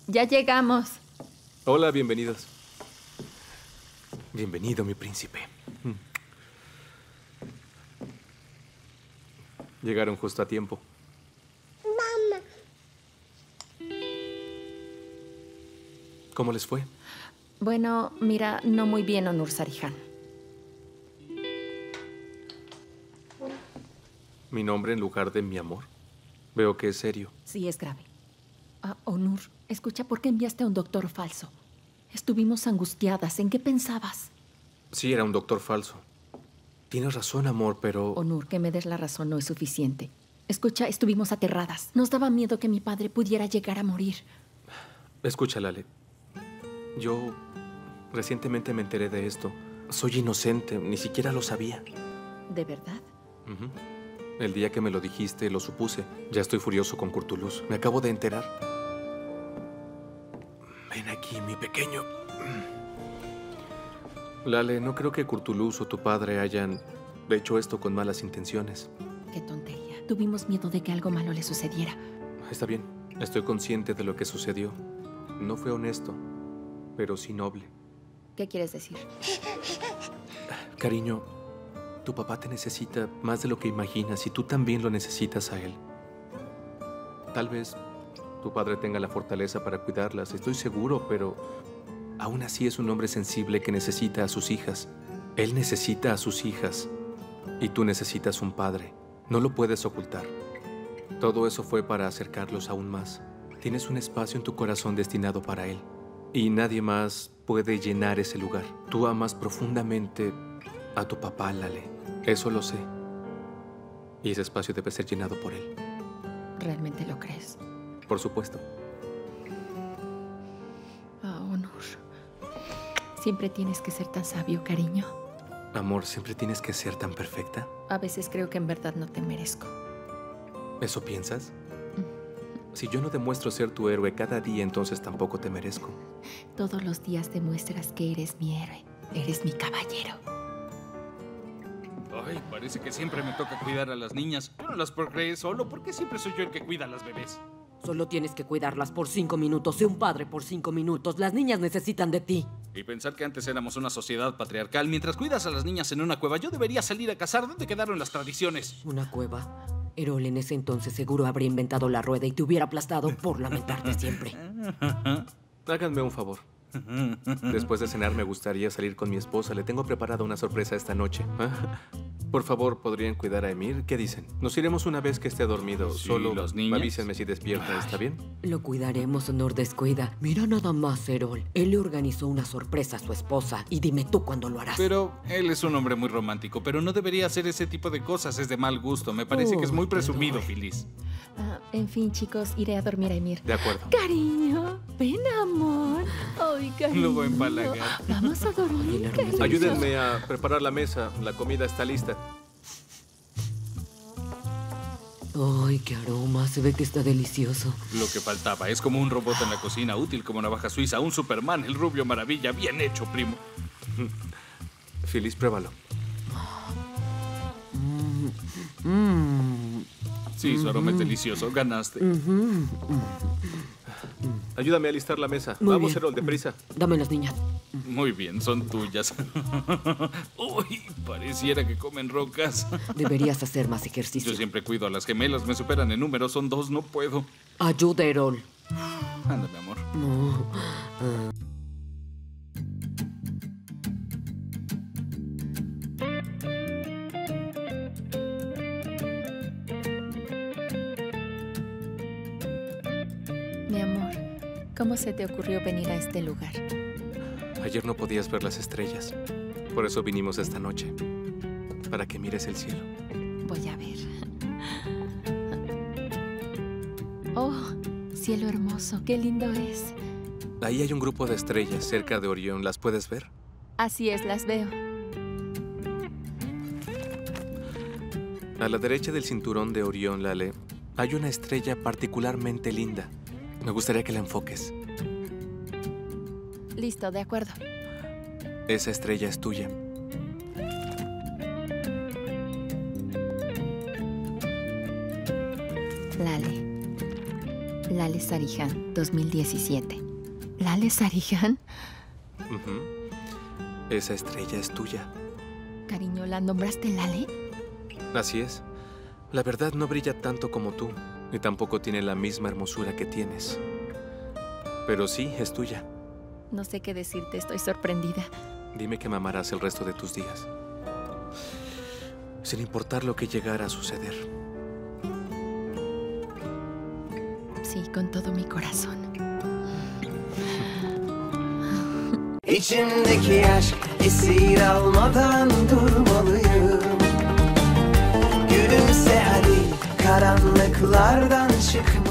Ya llegamos. Hola, bienvenidos. Bienvenido, mi príncipe. Llegaron justo a tiempo. Mamá. ¿Cómo les fue? Bueno, mira, no muy bien, Onur Sarihan. ¿Mi nombre en lugar de mi amor? Veo que es serio. Sí, es grave. Onur, escucha, ¿por qué enviaste a un doctor falso? Estuvimos angustiadas. ¿En qué pensabas? Sí, era un doctor falso. Tienes razón, amor, pero... Onur, que me des la razón no es suficiente. Escucha, estuvimos aterradas. Nos daba miedo que mi padre pudiera llegar a morir. Escucha, Lale. Yo recientemente me enteré de esto. Soy inocente, ni siquiera lo sabía. ¿De verdad? Ujú. El día que me lo dijiste, lo supuse. Ya estoy furioso con Kurtulus. Me acabo de enterar. Ven aquí, mi pequeño. Lale, no creo que Kurtulus o tu padre hayan hecho esto con malas intenciones. Qué tontería. Tuvimos miedo de que algo malo le sucediera. Está bien. Estoy consciente de lo que sucedió. No fue honesto, pero sí noble. ¿Qué quieres decir? Cariño, tu papá te necesita más de lo que imaginas y tú también lo necesitas a él. Tal vez tu padre tenga la fortaleza para cuidarlas, estoy seguro, pero aún así es un hombre sensible que necesita a sus hijas. Él necesita a sus hijas y tú necesitas un padre. No lo puedes ocultar. Todo eso fue para acercarlos aún más. Tienes un espacio en tu corazón destinado para él y nadie más puede llenar ese lugar. Tú amas profundamente a tu papá, Lale. Eso lo sé. Y ese espacio debe ser llenado por él. ¿Realmente lo crees? Por supuesto. Onur. Siempre tienes que ser tan sabio, cariño. Amor, ¿siempre tienes que ser tan perfecta? A veces creo que en verdad no te merezco. ¿Eso piensas? Si yo no demuestro ser tu héroe cada día, entonces tampoco te merezco. Todos los días demuestras que eres mi héroe. Eres mi caballero. Ay, parece que siempre me toca cuidar a las niñas. Yo no las procreé solo. ¿Por qué siempre soy yo el que cuida a las bebés? Solo tienes que cuidarlas por 5 minutos. Sé un padre por 5 minutos. Las niñas necesitan de ti. Y pensar que antes éramos una sociedad patriarcal. Mientras cuidas a las niñas en una cueva, yo debería salir a cazar. ¿Dónde quedaron las tradiciones? ¿Una cueva? Erol en ese entonces seguro habría inventado la rueda y te hubiera aplastado por lamentarte siempre. Háganme un favor. Después de cenar me gustaría salir con mi esposa. Le tengo preparada una sorpresa esta noche. Por favor, ¿podrían cuidar a Emir? ¿Qué dicen? Nos iremos una vez que esté dormido. Sí, Solo ¿los niños? avísenme si despierta, ¿está bien? Lo cuidaremos, Honor, descuida. Mira nada más, Erol. Él le organizó una sorpresa a su esposa y dime tú cuándo lo harás. Pero él es un hombre muy romántico, pero no debería hacer ese tipo de cosas. Es de mal gusto. Me parece que es muy presumido, Phyllis. En fin, chicos, iré a dormir a Emir. De acuerdo. Cariño, ven, amor. Ay, cariño. Lo voy a empalagar. Vamos a dormir, cariño. Ayúdenme a preparar la mesa. La comida está lista. Ay, qué aroma. Se ve que está delicioso. Lo que faltaba. Es como un robot en la cocina, útil como navaja suiza, un Superman, el rubio maravilla. Bien hecho, primo. Phyllis, pruébalo. Sí, su aroma es delicioso. Ganaste. Ayúdame a alistar la mesa. Muy Vamos, bien. Erol, deprisa. Dame las niñas. Muy bien, son tuyas. Uy, pareciera que comen rocas. Deberías hacer más ejercicio. Yo siempre cuido a las gemelas. Me superan en número. Son 2, no puedo. Ayuda, Erol. Ándame, amor. No. Mi amor, ¿cómo se te ocurrió venir a este lugar? Ayer no podías ver las estrellas. Por eso vinimos esta noche. Para que mires el cielo. Voy a ver. Oh, cielo hermoso, qué lindo es. Ahí hay un grupo de estrellas cerca de Orión. ¿Las puedes ver? Así es, las veo. A la derecha del cinturón de Orión, Lale, hay una estrella particularmente linda. Me gustaría que la enfoques. Listo, de acuerdo. Esa estrella es tuya. Lale, Lale Sarihan, 2017. ¿Lale Sarihan? Ujú. Esa estrella es tuya. Cariño, ¿la nombraste Lale? Así es. La verdad no brilla tanto como tú, ni tampoco tiene la misma hermosura que tienes. Pero sí, es tuya. No sé qué decirte, estoy sorprendida. Dime que me amarás el resto de tus días, sin importar lo que llegara a suceder. Sí, con todo mi corazón. İçimdeki aşk esir almadan durmalıyım. Gülümse hadi karanlıklardan çıkmalıyım.